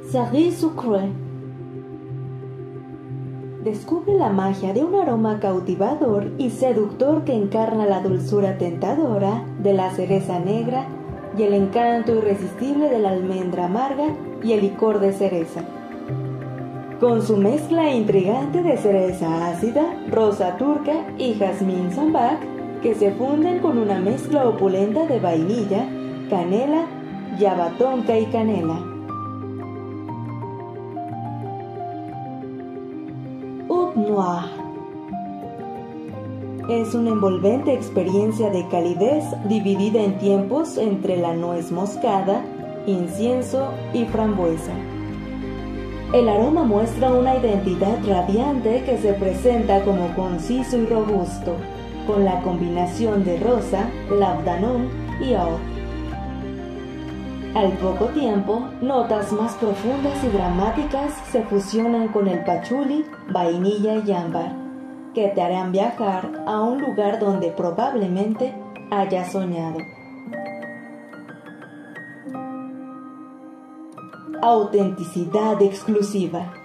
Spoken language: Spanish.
Cerise Sucré. Descubre la magia de un aroma cautivador y seductor que encarna la dulzura tentadora de la cereza negra y el encanto irresistible de la almendra amarga y el licor de cereza. Con su mezcla intrigante de cereza ácida, rosa turca y jazmín sambac, que se funden con una mezcla opulenta de vainilla, canela, yaba tonka y canela. Oud Noir es una envolvente experiencia de calidez dividida en tiempos entre la nuez moscada, incienso y frambuesa. El aroma muestra una identidad radiante que se presenta como conciso y robusto, con la combinación de rosa, labdanum y oud. Al poco tiempo, notas más profundas y dramáticas se fusionan con el pachuli, vainilla y ámbar, que te harán viajar a un lugar donde probablemente hayas soñado. Autenticidad exclusiva.